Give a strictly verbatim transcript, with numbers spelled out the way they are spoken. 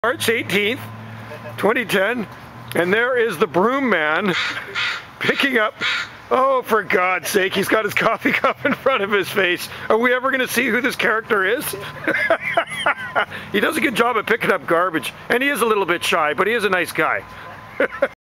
March eighteenth, twenty ten, and there is the Broom man picking up, oh, for God's sake, he's got his coffee cup in front of his face. Are we ever going to see who this character is? He does a good job at picking up garbage, and he is a little bit shy, but he is a nice guy.